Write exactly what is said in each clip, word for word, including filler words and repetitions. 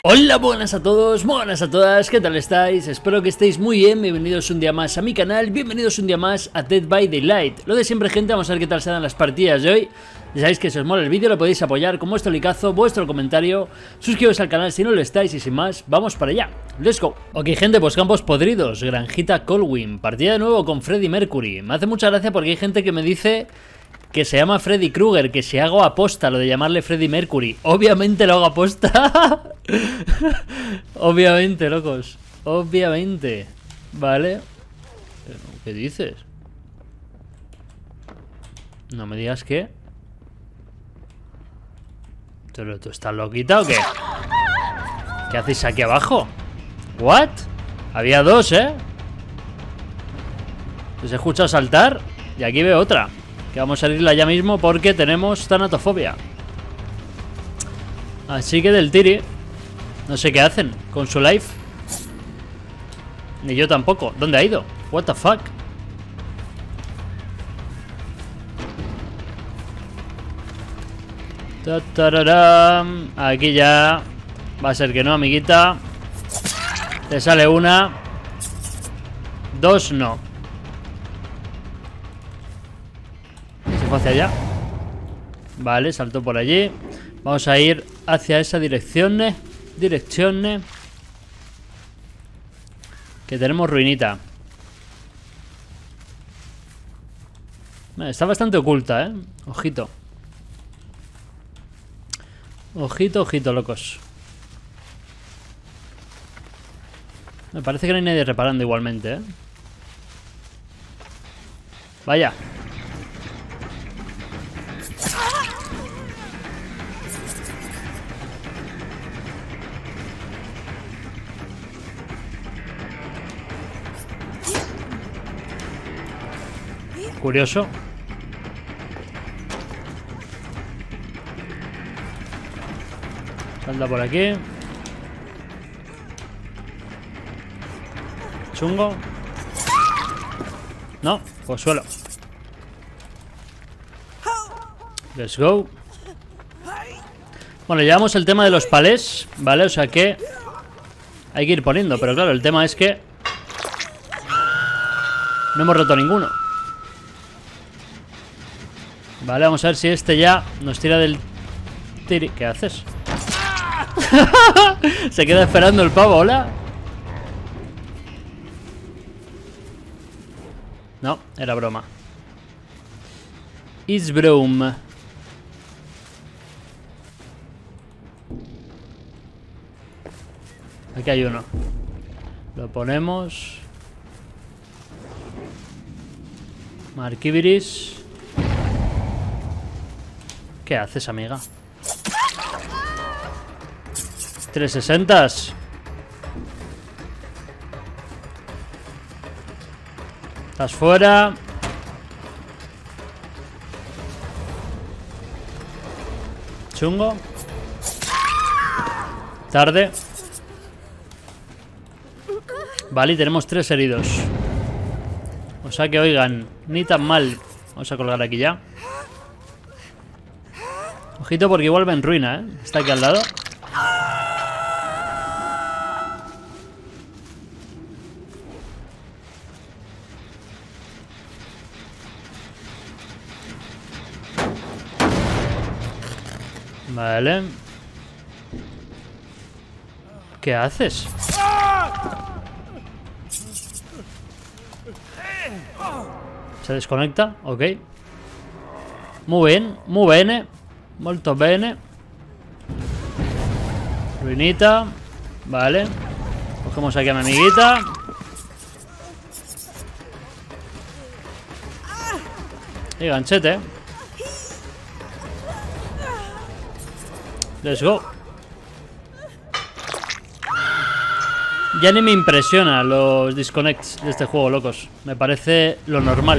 Hola, buenas a todos, buenas a todas, ¿qué tal estáis? Espero que estéis muy bien, bienvenidos un día más a mi canal, bienvenidos un día más a Dead by Daylight. Lo de siempre, gente, vamos a ver qué tal se dan las partidas de hoy. Ya sabéis que si os mola el vídeo lo podéis apoyar con vuestro likeazo, vuestro comentario, suscribiros al canal si no lo estáis y sin más, vamos para allá. Let's go. Ok, gente, pues campos podridos, granjita Colwyn, partida de nuevo con Freddie Mercury. Me hace mucha gracia porque hay gente que me dice que se llama Freddy Krueger, que si hago aposta lo de llamarle Freddie Mercury. Obviamente lo hago aposta. Obviamente, locos. Obviamente. Vale. ¿Qué dices? No me digas que... ¿Pero tú estás loquita o qué? ¿Qué hacéis aquí abajo? ¿What? Había dos, ¿eh? ¿Os he escuchado saltar? Y aquí veo otra. Que vamos a salirla ya mismo porque tenemos tanatofobia. Así que del tiri. No sé qué hacen con su life. Ni yo tampoco. ¿Dónde ha ido? What the fuck. Ta-ta-ra-ram. Aquí ya va a ser que no, amiguita. Te sale una. Dos no. Se fue hacia allá. Vale, saltó por allí. Vamos a ir hacia esa dirección. Dirección. Que tenemos ruinita. Está bastante oculta, eh. Ojito. Ojito, ojito, locos. Me parece que no hay nadie reparando igualmente, eh. Vaya. Curioso. Salta por aquí. Chungo. No, pues suelo. Let's go. Bueno, llevamos el tema de los palés, ¿vale? O sea que hay que ir poniendo, pero claro, el tema es que no hemos roto ninguno. Vale, vamos a ver si este ya nos tira del tiri. ¿Qué haces? Se queda esperando el pavo, hola. No, era broma. It's broom. Aquí hay uno. Lo ponemos. Marquibiris. ¿Qué haces, amiga? trescientos sesenta. Estás fuera. Chungo. Tarde. Vale, y tenemos tres heridos. O sea que, oigan, ni tan mal. Vamos a colgar aquí ya. Ojito porque igual va en ruina, ¿eh? Está aquí al lado. Vale. ¿Qué haces? Se desconecta, ok. Muy bien, muy bene. Molto bene. Ruinita. Vale. Cogemos aquí a mi amiguita. Y ganchete. Let's go. Ya ni me impresiona los disconnects de este juego, locos. Me parece lo normal.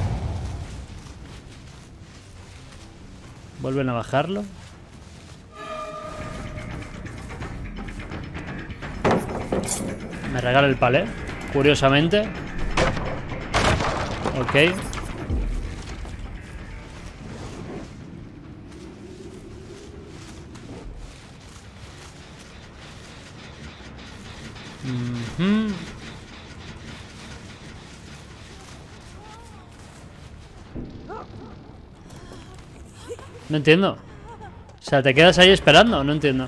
Vuelven a bajarlo. Me regala el palé, curiosamente. Ok. Uh-huh. No entiendo. O sea, ¿te quedas ahí esperando? No entiendo.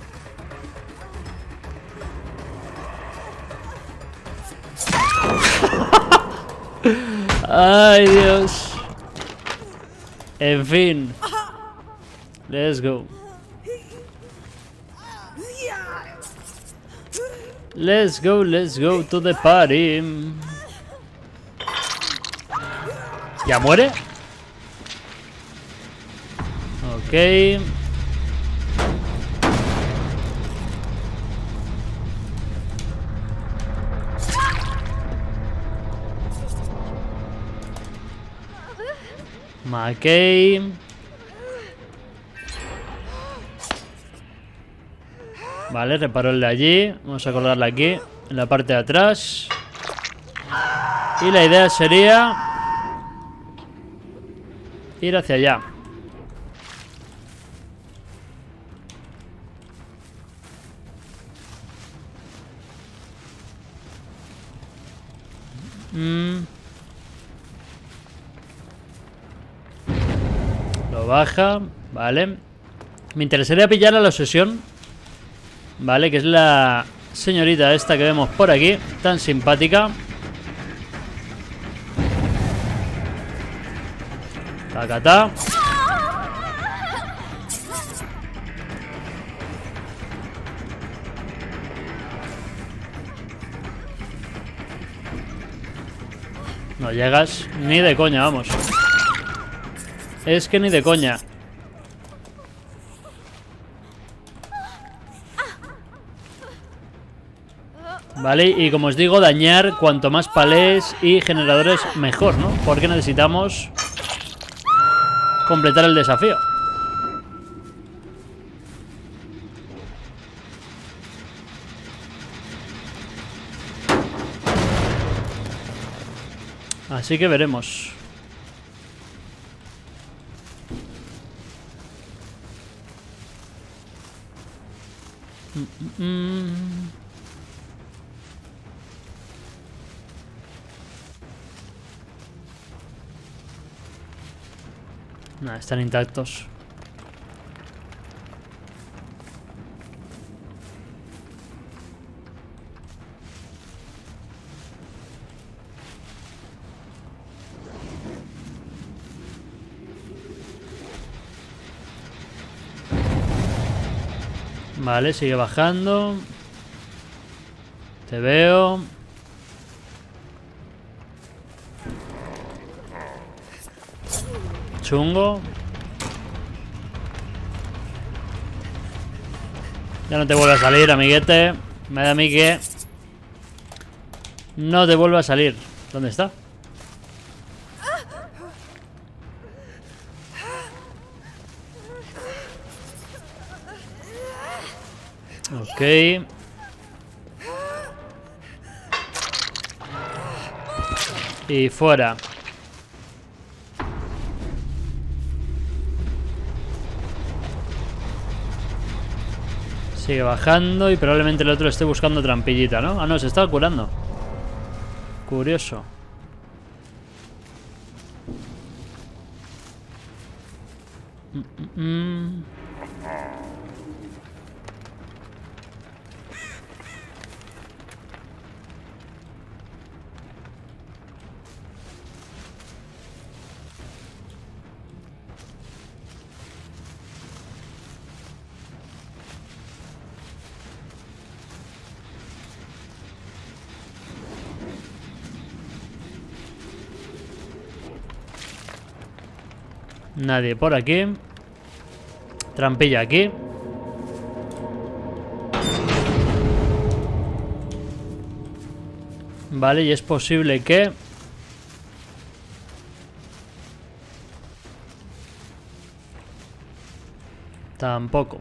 Ay, Dios. En fin. Let's go. Let's go, let's go to the party. ¿Ya muere? Ok. Mackey. Vale, reparo el de allí. Vamos a colgarla aquí, en la parte de atrás. Y la idea sería ir hacia allá. Mm. Lo baja, vale. Me interesaría pillar a la obsesión. Vale, que es la señorita esta que vemos por aquí, tan simpática. Tacatá. No llegas ni de coña, vamos. Es que ni de coña. Vale, y como os digo, dañar cuanto más palés y generadores mejor, ¿no? Porque necesitamos completar el desafío. Así que veremos. Mm, mm, mm. Nah, están intactos. Vale, sigue bajando. Te veo. Chungo. Ya no te vuelve a salir, amiguete. Me da a mí que no te vuelve a salir. ¿Dónde está? Ok. Y fuera. Sigue bajando y probablemente el otro esté buscando trampillita, ¿no? Ah, no, se estaba curando. Curioso. Mm, mm, mm. Nadie por aquí. Trampilla aquí. Vale, y es posible que... Tampoco.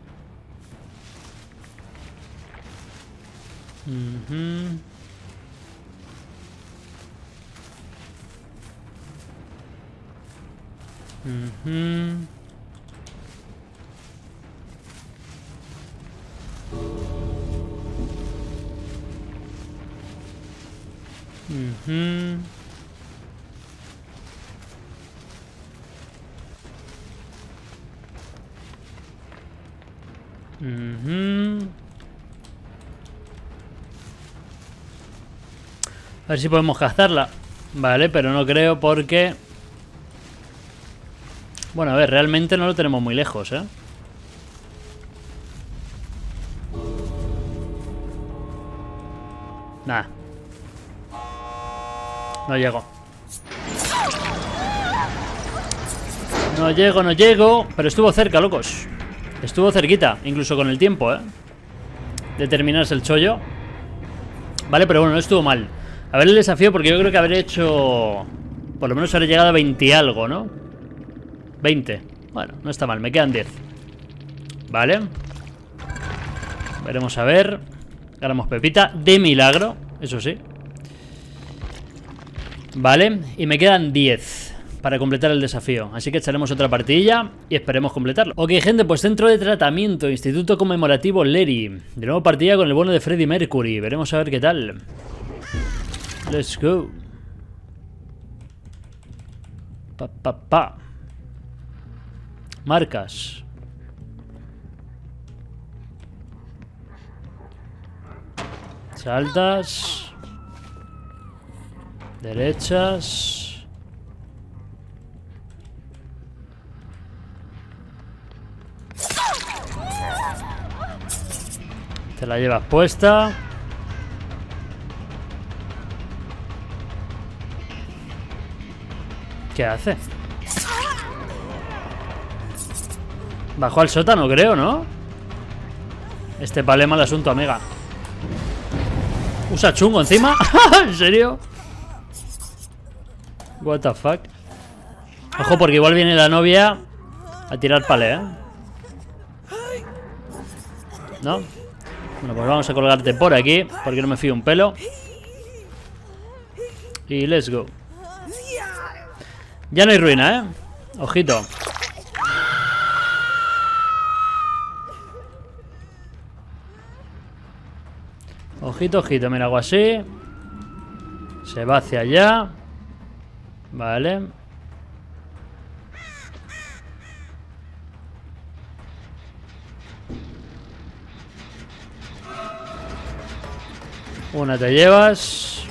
Uh-huh. Uh-huh. Uh-huh. Uh-huh. A ver si podemos cazarla. Vale, pero no creo porque... Bueno, a ver, realmente no lo tenemos muy lejos, ¿eh? Nah. No llego. No llego, no llego. Pero estuvo cerca, locos. Estuvo cerquita, incluso con el tiempo, ¿eh? De terminarse el chollo. Vale, pero bueno, no estuvo mal. A ver el desafío, porque yo creo que habré hecho... Por lo menos habré llegado a veinte y algo, ¿no? veinte. Bueno, no está mal, me quedan diez. Vale. Veremos a ver. Ganamos pepita de milagro, eso sí. Vale, y me quedan diez para completar el desafío. Así que echaremos otra partidilla y esperemos completarlo. Ok, gente, pues centro de tratamiento, Instituto Conmemorativo Lery. De nuevo partida con el bono de Freddie Mercury. Veremos a ver qué tal. Let's go. Pa, pa, pa. Marcas. Saltas. Derechas. Te la llevas puesta. ¿Qué hace? Bajó al sótano, creo, ¿no? Este pale mal asunto, amiga. ¿Usa chungo encima? ¿En serio? What the fuck. Ojo, porque igual viene la novia a tirar pale, ¿eh? ¿No? Bueno, pues vamos a colgarte por aquí, porque no me fío un pelo. Y let's go. Ya no hay ruina, ¿eh? Ojito. Ojito, ojito, mira, algo así. Se va hacia allá. Vale. Una te llevas.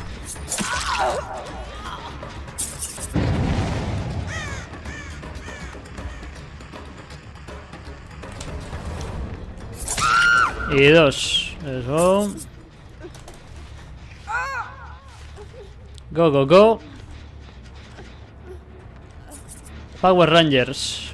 Y dos. Eso. Go, go, go. Power Rangers.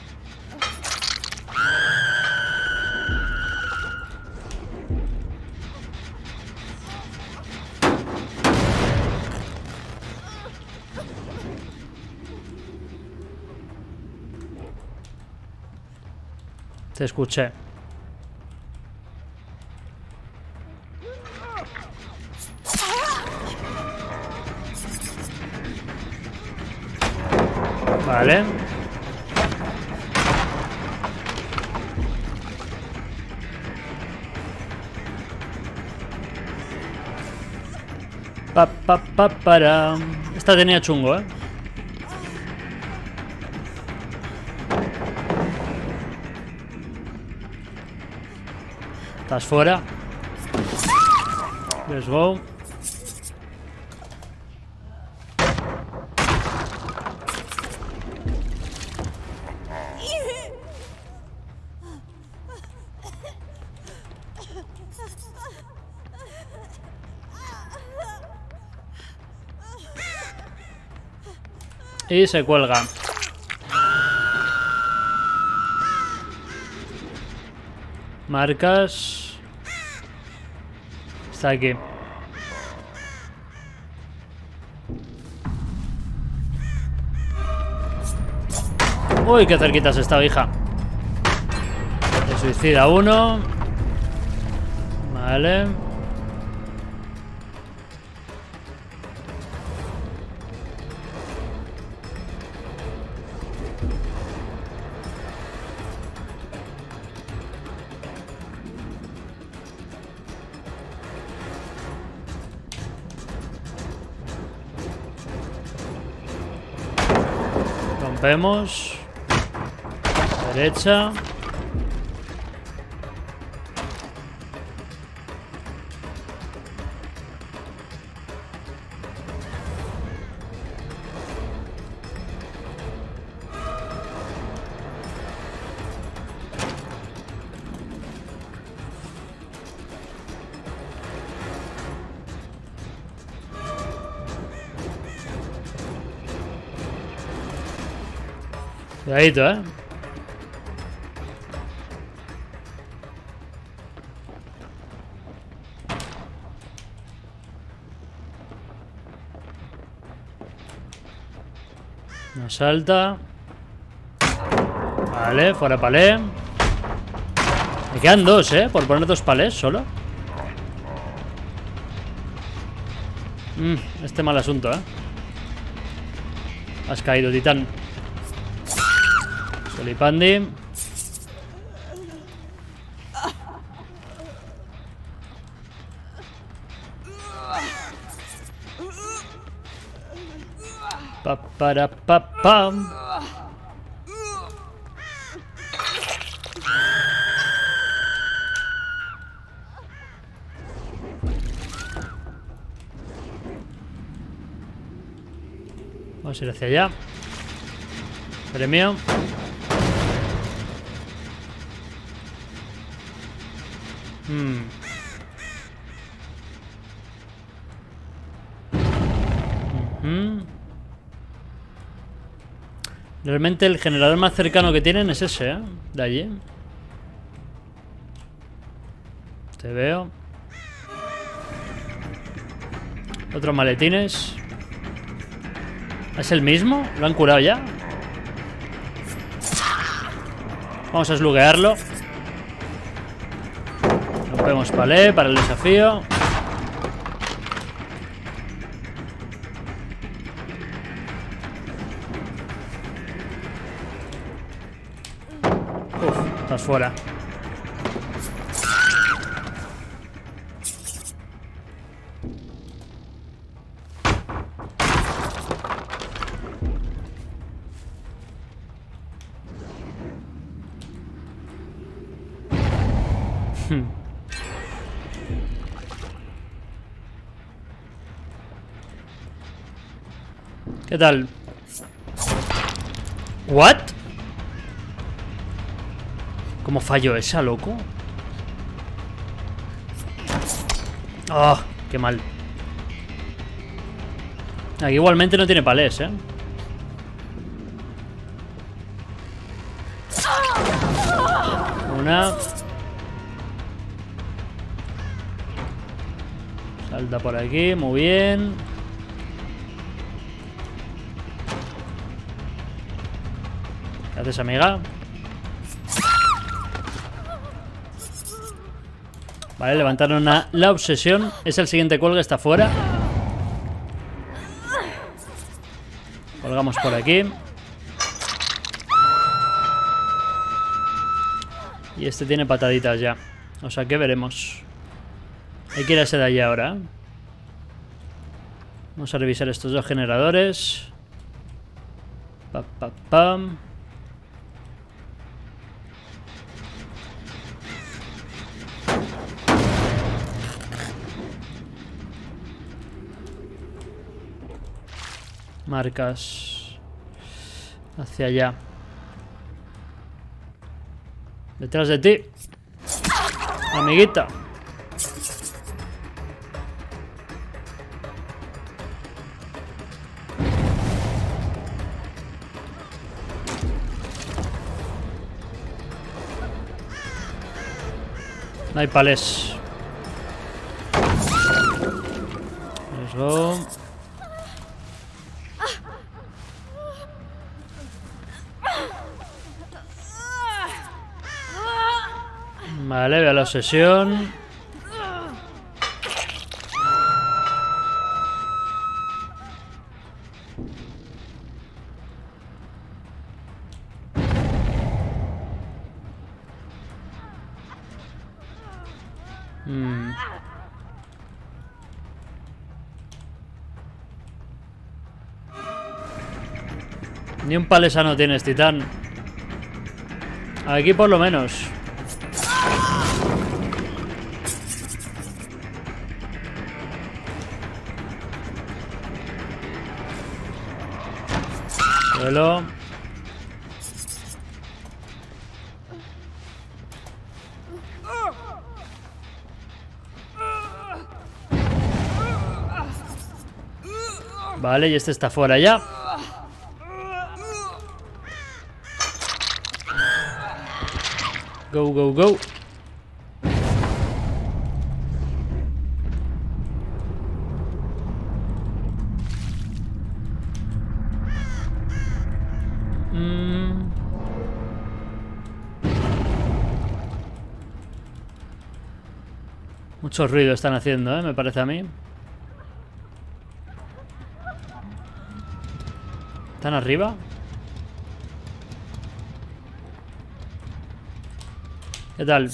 Te escuché. Vale. Pa, pa, pa, para. Esta tenía chungo, ¿eh? Estás fuera. Let's go. Y se cuelga. Marcas. Está aquí. Uy, qué cerquita se está, hija. Se suicida uno. Vale. Rompemos. Derecha. Cuidadito, eh. Nos salta. Vale, fuera palé. Me quedan dos, eh. Por poner dos palés solo. Mm, este mal asunto, eh. Has caído, titán. Solipandi. Pa para pa pam. Vamos a ir hacia allá. Premio. Hmm. Uh-huh. Realmente el generador más cercano que tienen es ese, ¿eh? De allí. Te veo. Otros maletines. ¿Es el mismo? ¿Lo han curado ya? Vamos a sluguearlo. Rompemos palé para el desafío. Uf, estás fuera. Hmm. ¿Qué tal? ¿What? ¿Cómo falló esa, loco? Oh, qué mal. Aquí igualmente no tiene palés, ¿eh? Una. Salta por aquí, muy bien. ¿Qué haces, amiga? Vale, levantaron a la obsesión. Es el siguiente cuelga, está fuera. Colgamos por aquí. Y este tiene pataditas ya. O sea que veremos. Hay que ir a ese de allí ahora. Vamos a revisar estos dos generadores. Pa, pa, pam. Marcas. Hacia allá. Detrás de ti. Amiguita. No hay palés. Eso. Vale, veo la obsesión. Hmm. Ni un palesano tienes, titán. Aquí por lo menos. Suelo. Vale, y este está fuera ya. Go, go, go. Mm. Mucho ruido están haciendo, ¿eh? Me parece a mí. ¿Están arriba? ¿Qué tal?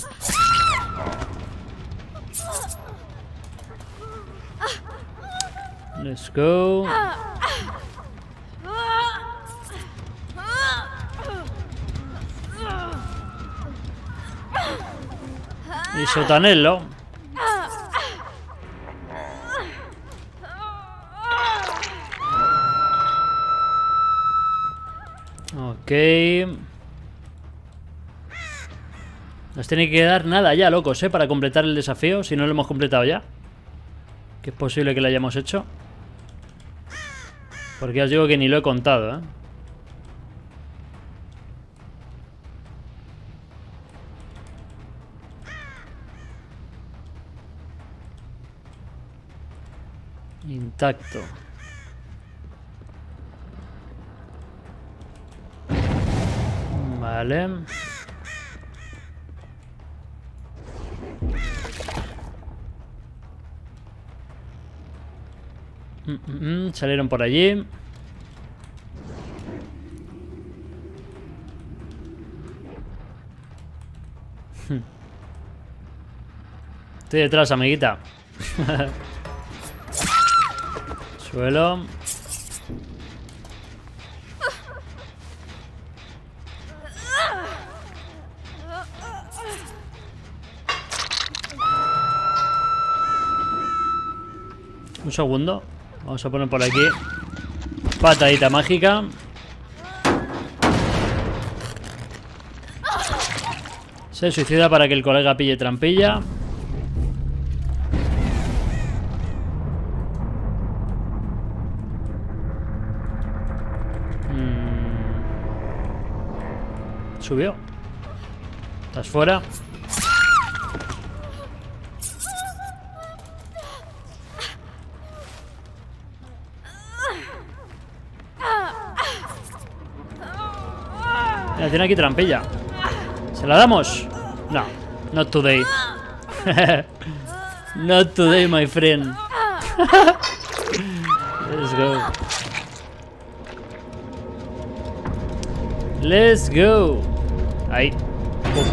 Let's go. Y sotanelo. Ok. Nos tiene que dar nada ya, locos, ¿eh? Para completar el desafío, si no lo hemos completado ya. Que es posible que lo hayamos hecho. Porque os digo que ni lo he contado, ¿eh? Intacto. Vale. Mm, mm, mm, salieron por allí. Estoy detrás, amiguita. Suelo. Un segundo. Vamos a poner por aquí patadita mágica. Se suicida para que el colega pille trampilla. Mm. Subió. ¿Estás fuera? Mira, tiene aquí trampilla. ¿Se la damos? No, not today. Not today, my friend. Let's go. Let's go. Ahí. Uf.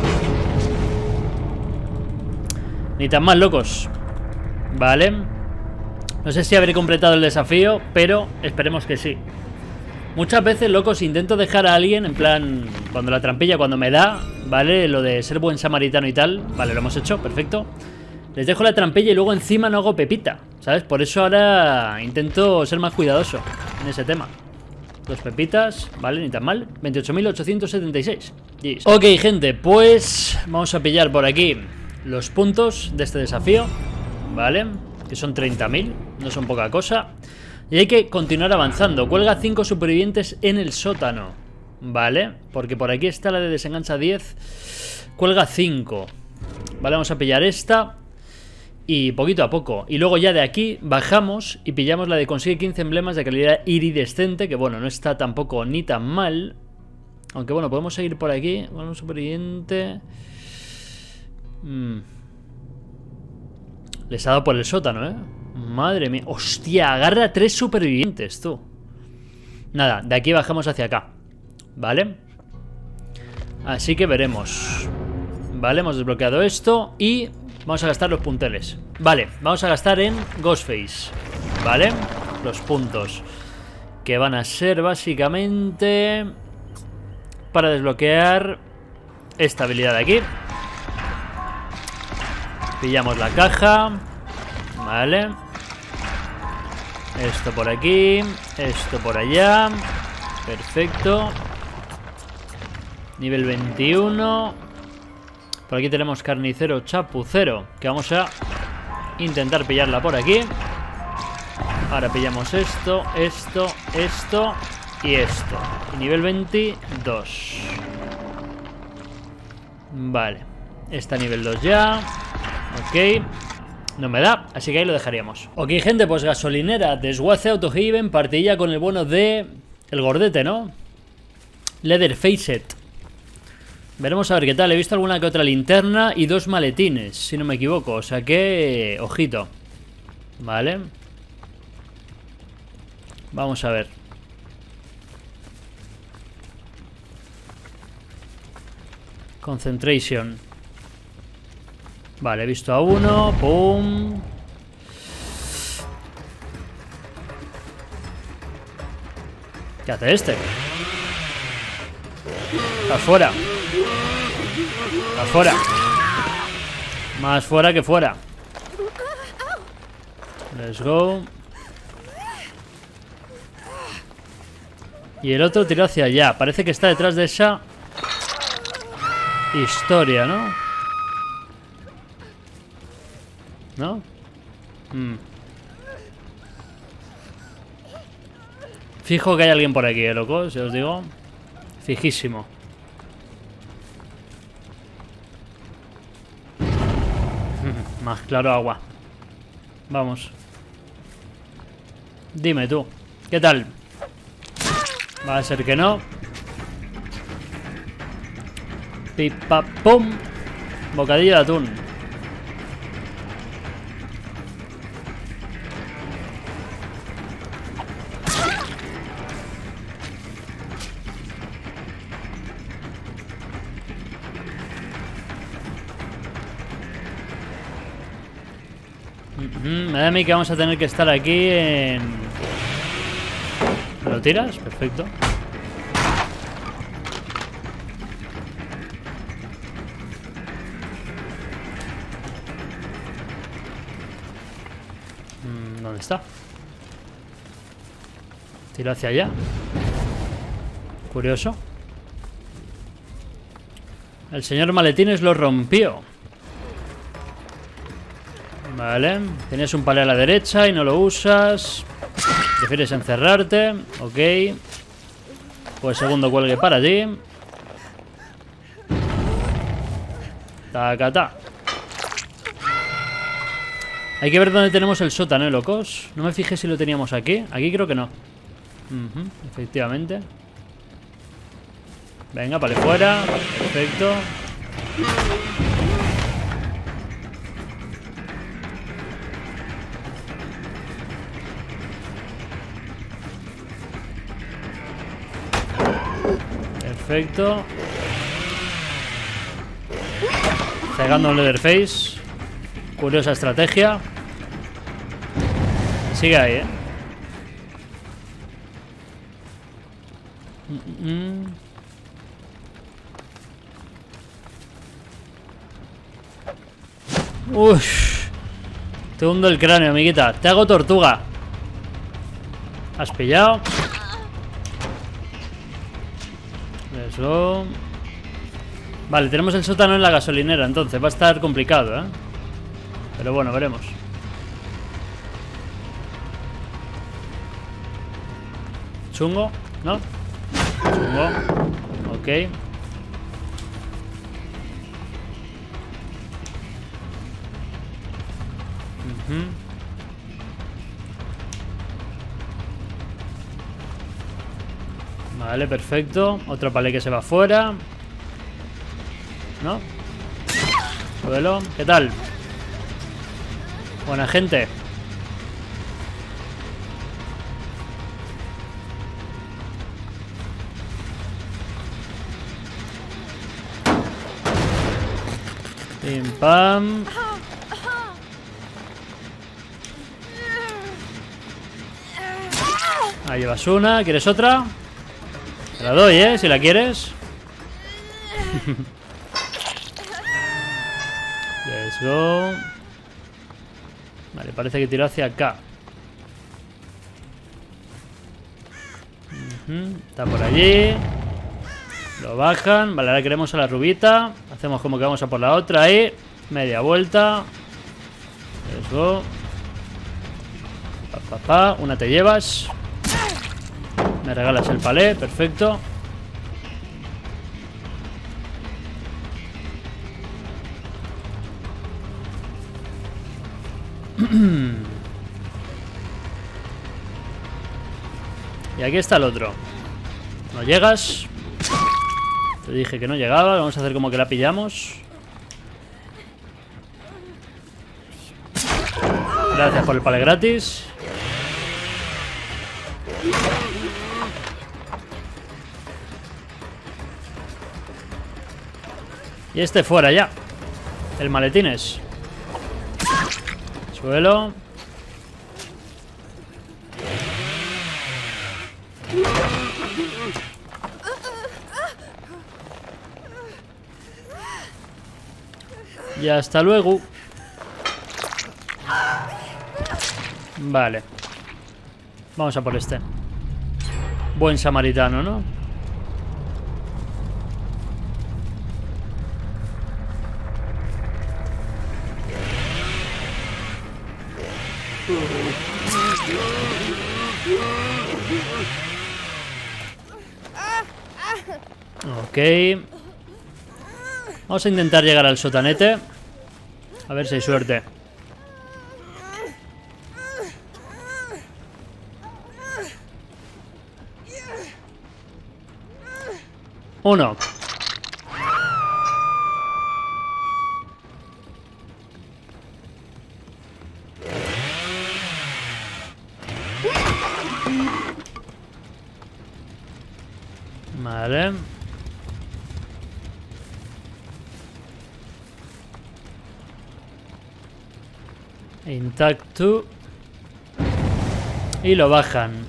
Ni tan mal, locos. Vale. No sé si habré completado el desafío, pero esperemos que sí. Muchas veces, locos, intento dejar a alguien, en plan, cuando la trampilla, cuando me da, ¿vale? Lo de ser buen samaritano y tal. Vale, lo hemos hecho, perfecto. Les dejo la trampilla y luego encima no hago pepita, ¿sabes? Por eso ahora intento ser más cuidadoso en ese tema. Dos pepitas, vale, ni tan mal. veintiocho mil ochocientos setenta y seis. Yes. Ok, gente, pues vamos a pillar por aquí los puntos de este desafío, ¿vale? Que son treinta mil, no son poca cosa. Y hay que continuar avanzando. Cuelga cinco supervivientes en el sótano, ¿vale? Porque por aquí está la de desengancha diez. Cuelga cinco. Vale, vamos a pillar esta. Y poquito a poco. Y luego ya de aquí bajamos y pillamos la de consigue quince emblemas de calidad iridescente. Que bueno, no está tampoco ni tan mal. Aunque bueno, podemos seguir por aquí. Bueno, un superviviente. Hmm. Les ha dado por el sótano, ¿eh? Madre mía. Hostia, agarra a tres supervivientes, tú. Nada, de aquí bajamos hacia acá, ¿vale? Así que veremos. Vale, hemos desbloqueado esto. Y vamos a gastar los punteles. Vale, vamos a gastar en Ghostface, ¿vale? Los puntos. que van a ser básicamente para desbloquear esta habilidad de aquí. Pillamos la caja. Vale. Esto por aquí. Esto por allá. Perfecto. Nivel veintiuno. Por aquí tenemos carnicero chapucero, que vamos a intentar pillarla por aquí. Ahora pillamos esto, esto, esto y esto. Y nivel veintidós. Vale. Está nivel dos ya. Ok. No me da, así que ahí lo dejaríamos. Ok, gente, pues gasolinera, desguace Autohaven, partilla con el bueno de... el gordete, ¿no? Leatherfaced. Veremos a ver qué tal. He visto alguna que otra linterna y dos maletines, si no me equivoco. O sea que... ojito. Vale. Vamos a ver. Concentration. Vale, he visto a uno. Pum. ¿Qué hace este? Está fuera. Está fuera. Más fuera que fuera. Let's go. Y el otro tiró hacia allá. Parece que está detrás de esa historia, ¿no? ¿No? Mm. Fijo que hay alguien por aquí, ¿eh, locos? Ya os digo. Fijísimo. Más claro agua. Vamos. Dime tú. ¿Qué tal? Va a ser que no. Pipa pum. Bocadillo de atún. Me da a mí que vamos a tener que estar aquí en... ¿Me lo tiras? Perfecto. ¿Dónde está? Tiro hacia allá. Curioso. El señor Maletines lo rompió. Vale. Tienes un palé a la derecha y no lo usas. Prefieres encerrarte. Ok. Pues segundo cuelgue para ti. Tacata. Hay que ver dónde tenemos el sótano, ¿eh, locos? No me fijé si lo teníamos aquí. Aquí creo que no. Uh-huh, efectivamente. Venga, vale, fuera. Perfecto. Perfecto. Cegando un Leatherface. Curiosa estrategia. Sigue ahí, ¿eh? Mm -mm. Uff. Te hundo el cráneo, amiguita. Te hago tortuga. ¿Has pillado? Eso. Vale, tenemos el sótano en la gasolinera, entonces va a estar complicado, ¿eh? Pero bueno, veremos. ¿Chungo? ¿No? Chungo. Ok. Uh-huh. Vale, perfecto. Otro palé que se va afuera. ¿No? Suelo. ¿Qué tal? Buena gente. Pim pam. Ahí llevas una. ¿Quieres otra? Te la doy, ¿eh? Si la quieres. Let's go. Vale, parece que tiró hacia acá. Uh-huh. Está por allí. Lo bajan. Vale, ahora queremos a la rubita. Hacemos como que vamos a por la otra ahí. Media vuelta. Let's go. Pa, pa, pa. Una te llevas. Me regalas el palé. Perfecto. Y aquí está el otro. No llegas. Te dije que no llegaba. Vamos a hacer como que la pillamos. Gracias por el palé gratis. Y este fuera ya. El maletines. Suelo. Y hasta luego. Vale. Vamos a por este. Buen samaritano, ¿no? Ok. Vamos a intentar llegar al sotanete. A ver si hay suerte. Uno. Vale. Intacto. Y lo bajan.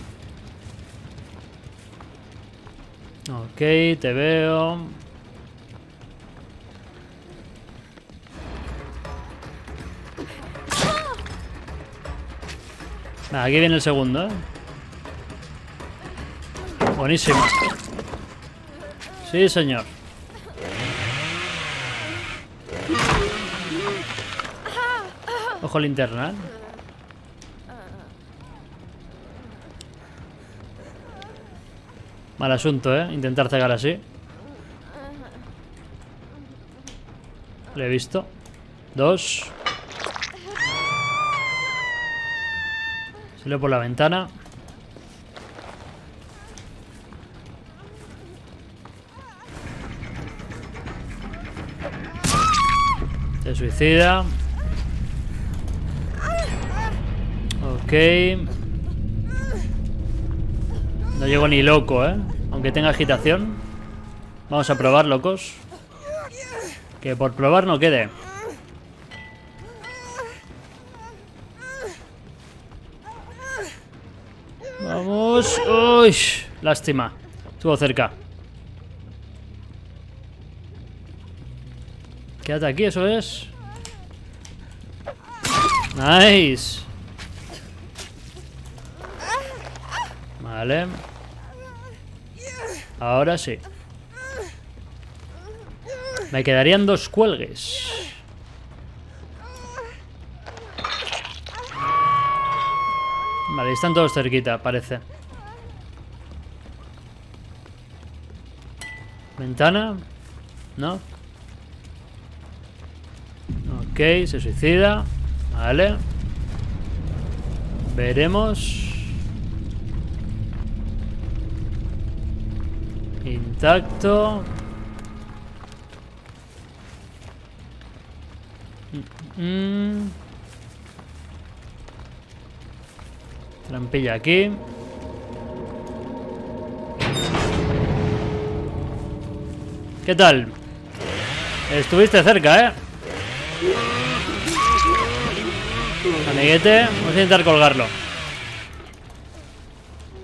Ok, te veo. Nah, aquí viene el segundo, ¿eh? Buenísimo. Sí, señor. Ojo linterna, ¿eh? Mal asunto, ¿eh? Intentar cegar así. Le he visto. Dos. Salió por la ventana. Se suicida. Ok. No llego ni loco, ¿eh? Aunque tenga agitación. Vamos a probar, locos. Que por probar no quede. Vamos. Uy, lástima. Estuvo cerca. Quédate aquí, eso es. Nice. Vale. Ahora sí. Me quedarían dos cuelgues. Vale, están todos cerquita, parece. ¿Ventana? ¿No? Ok, se suicida. Vale. Veremos. Intacto. Mm. Trampilla aquí. ¿Qué tal? Estuviste cerca, ¿eh? Amiguete, vamos a intentar colgarlo.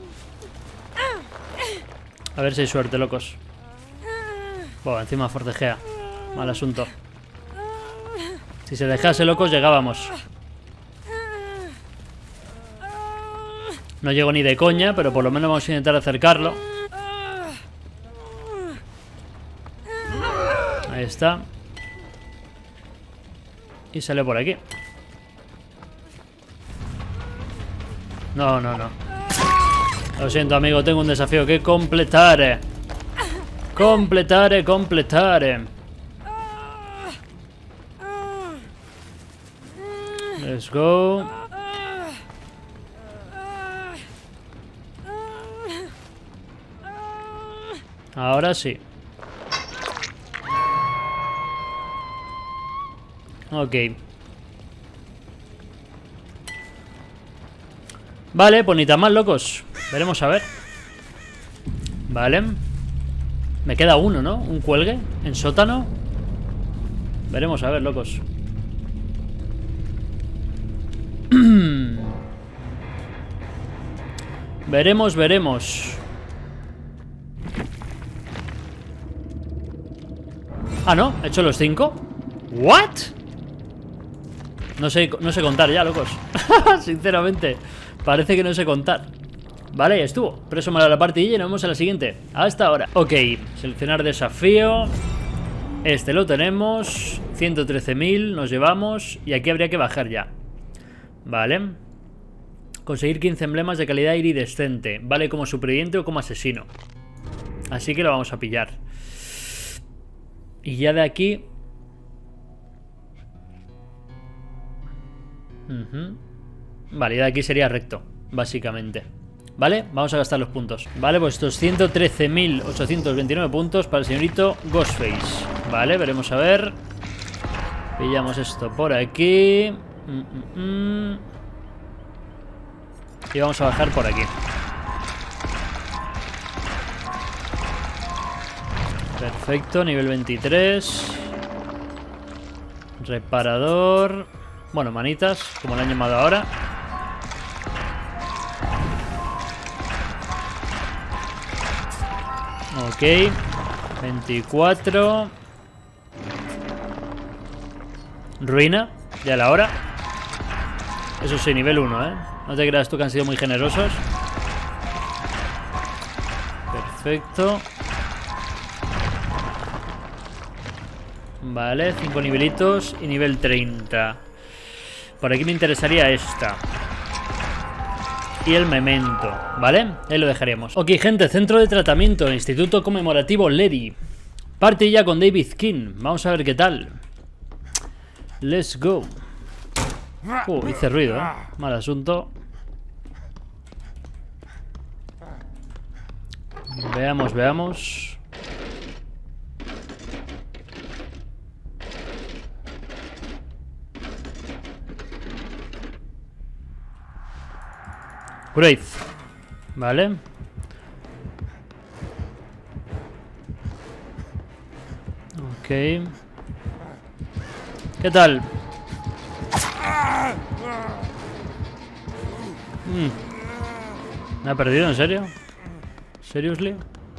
A ver si hay suerte, locos. Bueno, encima forcejea. Mal asunto. Si se dejase, locos, llegábamos. No llego ni de coña, pero por lo menos vamos a intentar acercarlo. Ahí está. Y sale por aquí. No, no, no. Lo siento, amigo, tengo un desafío que completar. Completar, completar. Let's go. Ahora sí. Ok. Vale, pues ni tan mal, locos. Veremos a ver. Vale. Me queda uno, ¿no? Un cuelgue en sótano. Veremos a ver, locos. Veremos, veremos. Ah, ¿no? ¿He hecho los cinco? ¿What? No sé, no sé contar ya, locos. Sinceramente, parece que no sé contar. Vale, ya estuvo. Pero eso me da la partida y nos vemos en la siguiente. Hasta ahora. Ok, seleccionar desafío. Este lo tenemos. ciento trece mil nos llevamos. Y aquí habría que bajar ya. Vale. Conseguir quince emblemas de calidad iridescente. Vale como superviviente o como asesino. Así que lo vamos a pillar. Y ya de aquí... Uh-huh. Vale, y de aquí sería recto, básicamente. Vale, vamos a gastar los puntos. Vale, pues estos ciento trece mil ochocientos veintinueve puntos para el señorito Ghostface. Vale, veremos a ver. Pillamos esto por aquí. Mm, mm, mm. Y vamos a bajar por aquí. Perfecto, nivel veintitrés. Reparador. Bueno, manitas, como lo han llamado ahora. Ok. veinticuatro. Ruina, ya la hora. Eso sí, nivel uno, ¿eh? No te creas tú que han sido muy generosos. Perfecto. Vale, cinco nivelitos y nivel treinta. Por aquí me interesaría esta. Y el memento, ¿vale? Ahí lo dejaríamos. Ok, gente, centro de tratamiento, Instituto Conmemorativo Lady. Partida con David King. Vamos a ver qué tal. Let's go. Uh, hice ruido, ¿eh? Mal asunto. Veamos, veamos. Great. Vale. Ok. ¿Qué tal? Mm. ¿Me ha perdido? ¿En serio? ¿Seriously?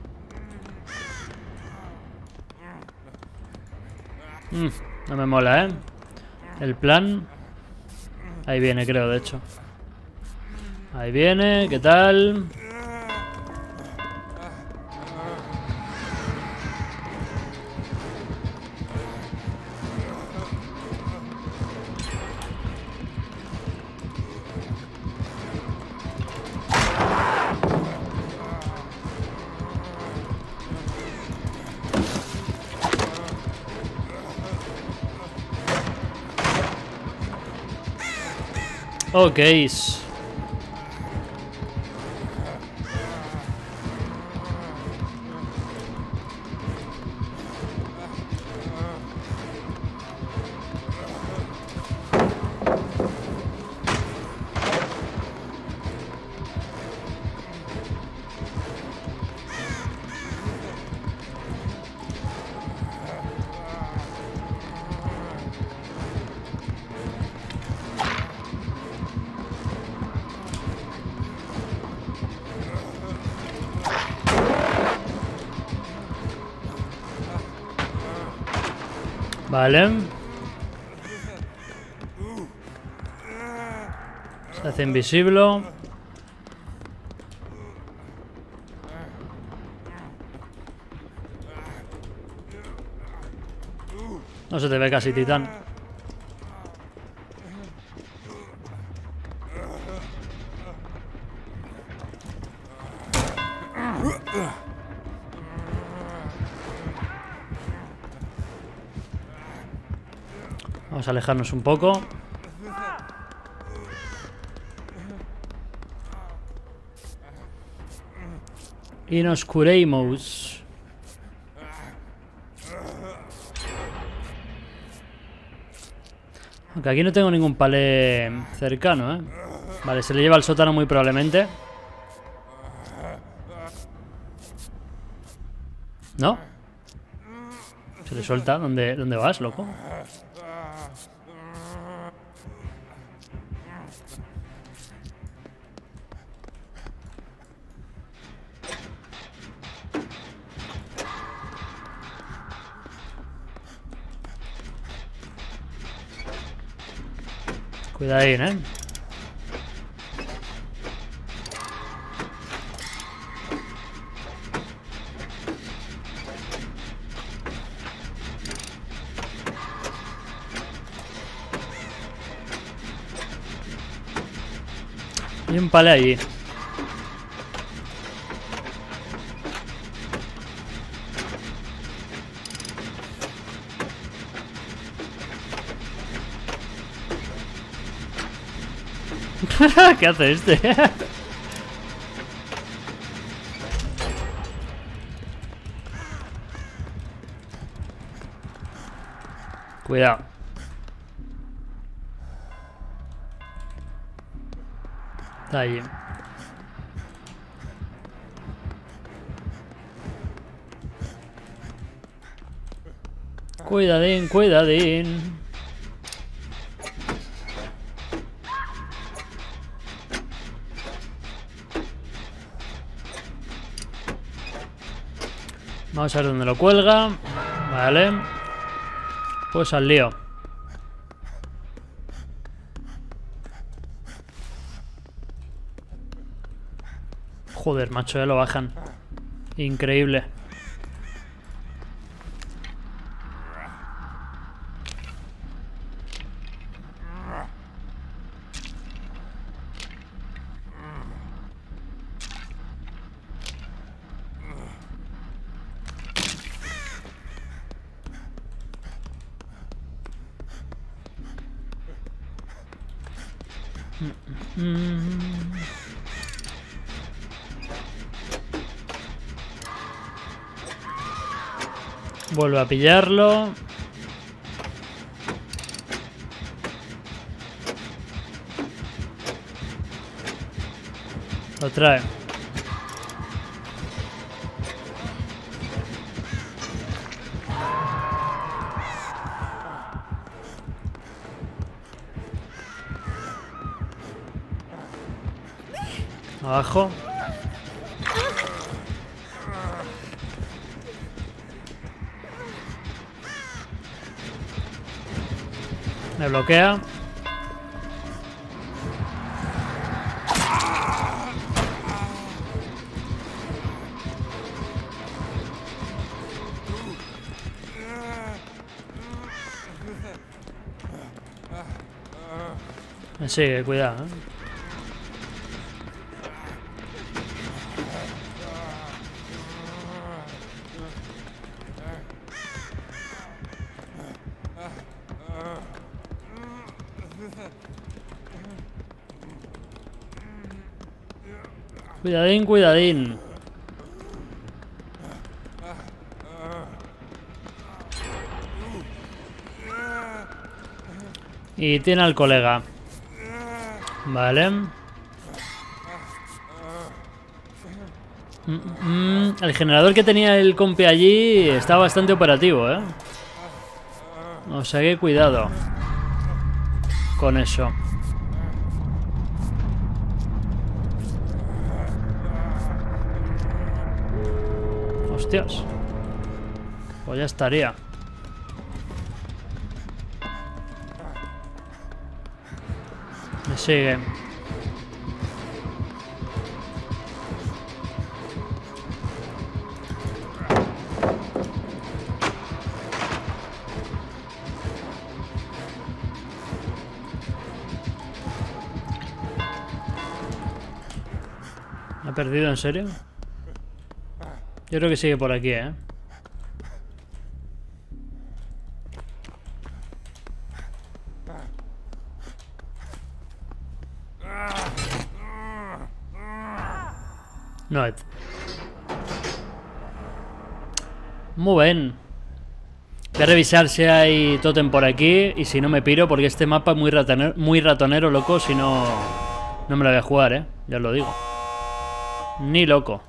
Mm. No me mola, ¿eh? El plan. Ahí viene, creo, de hecho. Ahí viene, ¿qué tal? Ok. Vale. Se hace invisible. No se te ve casi, titán. Vamos a alejarnos un poco. Y nos curemos. Aunque aquí no tengo ningún palé cercano, ¿eh? Vale, se le lleva al sótano muy probablemente. ¿No? Se le suelta. ¿Dónde, dónde vas, loco? Cuidadín, ¿eh? Hay un palé allí. ¿Qué hace este? Cuidado. Está allí. Cuidadín, cuidadín. Vamos a ver dónde lo cuelga. Vale. Pues al lío. Joder, macho, ya lo bajan. Increíble. Vuelve a pillarlo. Lo trae. Abajo. Me bloquea. Me sigue, cuidado, ¿eh? Cuidadín, cuidadín. Y tiene al colega. Vale. Mm, mm, el generador que tenía el compi allí está bastante operativo, ¿eh? O sea que cuidado con eso. Hostias. Pues ya estaría. Sigue. ¿Ha perdido en serio? Yo creo que sigue por aquí, ¿eh? No. Muy bien. Voy a revisar si hay tótem por aquí. Y si no me piro, porque este mapa es muy ratonero, muy ratonero, loco. Si no, no me lo voy a jugar, ¿eh? Ya os lo digo. Ni loco.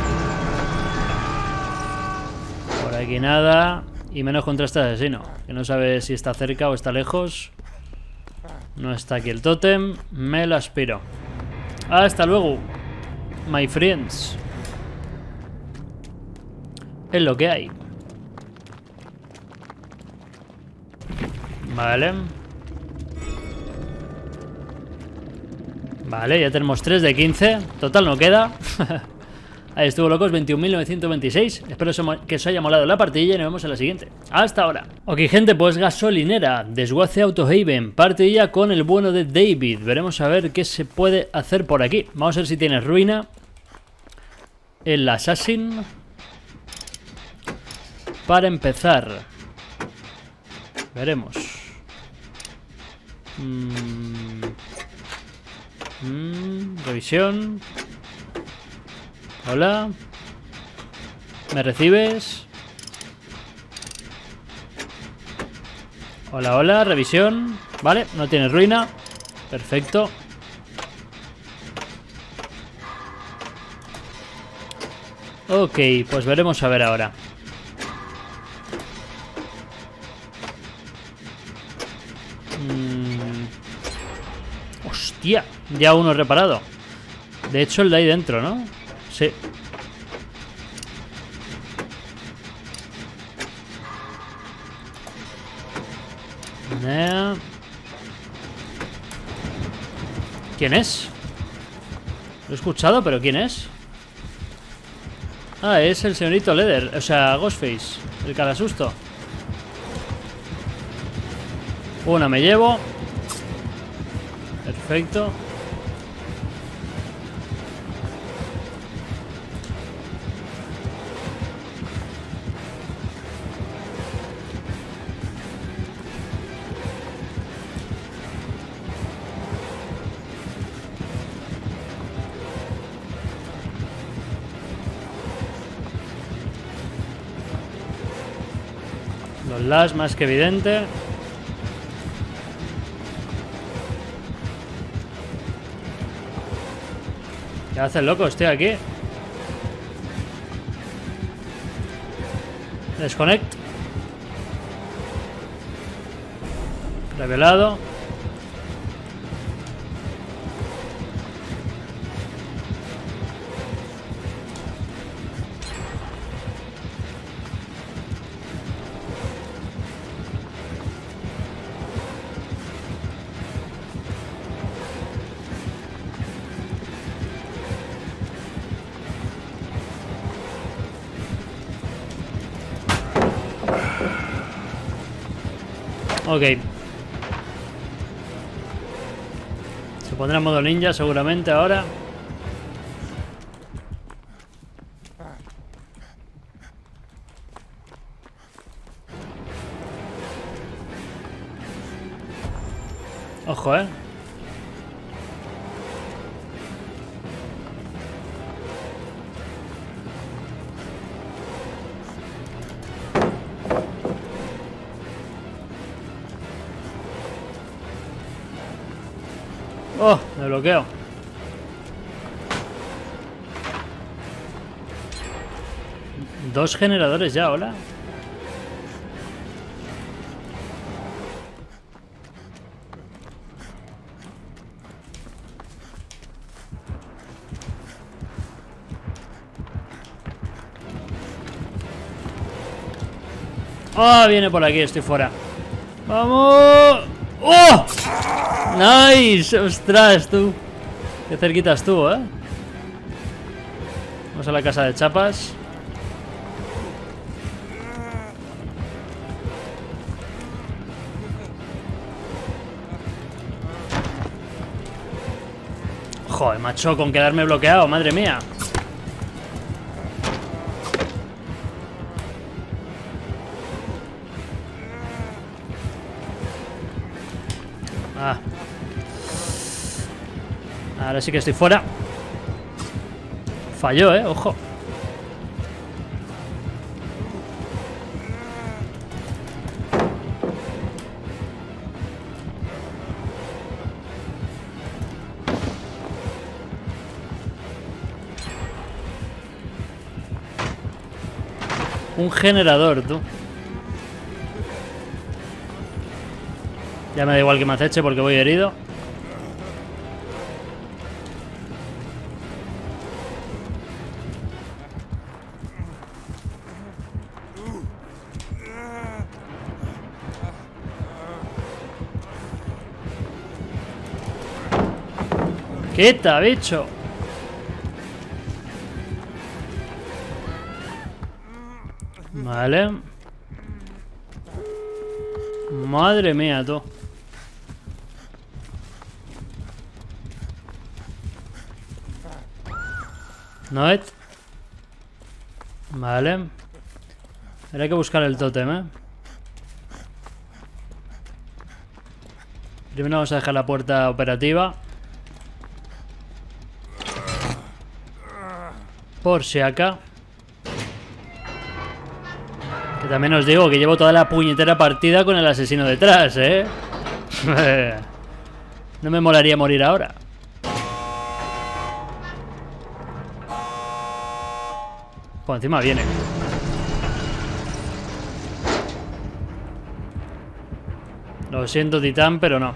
Por aquí nada. Y menos contra este asesino, que no sabe si está cerca o está lejos. No está aquí el tótem. Me lo aspiro. Hasta luego, my friends. Es lo que hay. Vale. Vale, ya tenemos tres de quince. Total no queda. Ahí estuvo, locos, veintiún mil novecientos veintiséis. Espero que os haya molado la partida y nos vemos en la siguiente. Hasta ahora. Ok, gente, pues gasolinera. Desguace Autohaven. Partida con el bueno de David. Veremos a ver qué se puede hacer por aquí. Vamos a ver si tiene ruina. El Assassin. Para empezar. Veremos. Mm. Mm. Revisión. Hola. ¿Me recibes? Hola, hola, revisión. Vale, no tiene ruina. Perfecto. Ok, pues veremos a ver ahora. Mm. Hostia, ya uno reparado. De hecho, el de ahí dentro, ¿no? Sí. Eh. ¿Quién es? Lo he escuchado, pero ¿quién es? Ah, es el señorito Leather. O sea, Ghostface. El cara susto. Una me llevo. Perfecto. Los las más que evidente. ¿Qué hace el loco? Estoy aquí. Desconnect. Revelado. Ok. Se pondrá en modo ninja seguramente ahora. Ojo, eh. Oh, me bloqueo. Dos generadores ya, hola. Oh, viene por aquí, estoy fuera. ¡Vamos! ¡Oh! ¡Nice! ¡Ostras, tú! Qué cerquita estuvo, ¿eh? Vamos a la casa de chapas. Joder, macho, con quedarme bloqueado, madre mía. Ah. Ahora sí que estoy fuera. Falló, eh, ojo. Un generador, tú. Ya me da igual que me aceche porque voy herido. ¡Quita, bicho! Vale. Madre mía, tú. Noet. Vale. Habrá que buscar el tótem, ¿eh? Primero vamos a dejar la puerta operativa. Por si acá. Que también os digo que llevo toda la puñetera partida con el asesino detrás, ¿eh? No me molaría morir ahora. Por encima viene. Lo siento, Titán, pero no.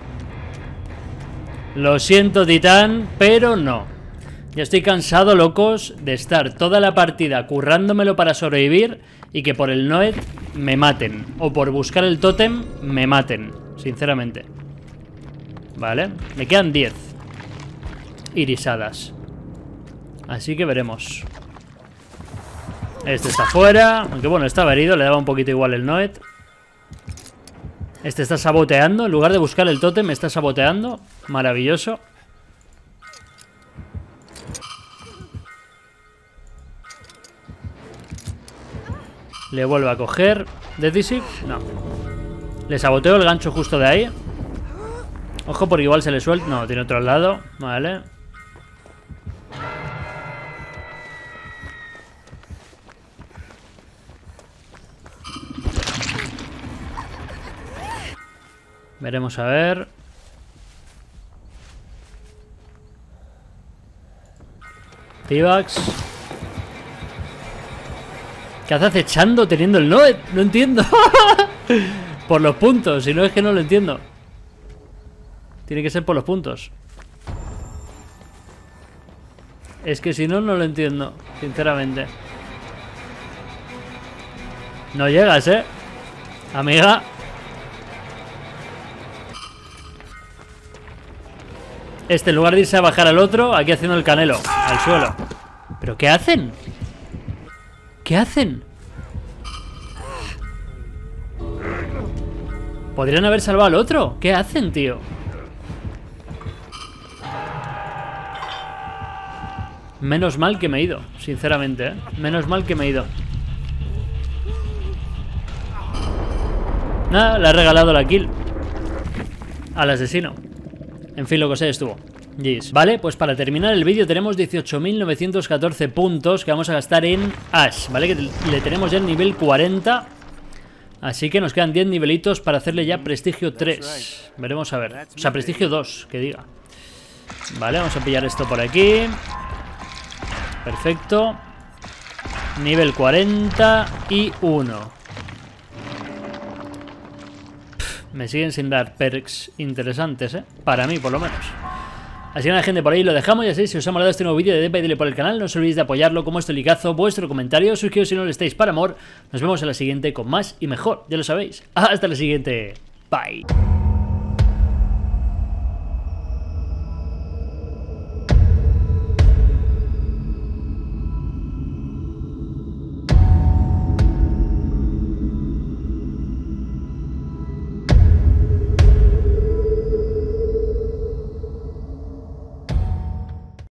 Lo siento, Titán, pero no. Ya estoy cansado, locos, de estar toda la partida currándomelo para sobrevivir y que por el Noet me maten. O por buscar el tótem me maten, sinceramente. Vale, me quedan diez irisadas. Así que veremos. Este está fuera. Aunque bueno, estaba herido, le daba un poquito igual el Noet. Este está saboteando. En lugar de buscar el tótem, me está saboteando. Maravilloso. Le vuelvo a coger. ¿Decisive? No. Le saboteo el gancho justo de ahí. Ojo porque igual se le suelta. No, tiene otro lado. Vale. Veremos a ver. T-Bax. ¿Qué hace acechando teniendo el Noet? No entiendo. Por los puntos, si no es que no lo entiendo. Tiene que ser por los puntos. Es que si no, no lo entiendo, sinceramente. No llegas, ¿eh? Amiga. Este, en lugar de irse a bajar al otro, aquí haciendo el canelo, al suelo. ¿Pero qué hacen? ¿Qué hacen? Podrían haber salvado al otro. ¿Qué hacen, tío? Menos mal que me he ido, sinceramente, ¿eh? Menos mal que me he ido. Nada, le ha regalado la kill al asesino. En fin, lo que sé estuvo. Yes. Vale, pues para terminar el vídeo tenemos dieciocho mil novecientos catorce puntos que vamos a gastar en Ash, ¿vale? Que le tenemos ya el nivel cuarenta. Así que nos quedan diez nivelitos para hacerle ya prestigio tres. Veremos a ver. O sea, prestigio dos, que diga. Vale, vamos a pillar esto por aquí. Perfecto. Nivel cuarenta y uno. Me siguen sin dar perks interesantes, ¿eh? Para mí, por lo menos. Así que nada, gente, por ahí lo dejamos. Ya sabéis, si os ha molado este nuevo vídeo de Dead by Daylight por el canal, no os olvidéis de apoyarlo como este licazo, vuestro comentario, suscribiros si no lo estáis para amor. Nos vemos en la siguiente con más y mejor, ya lo sabéis. Hasta la siguiente. Bye.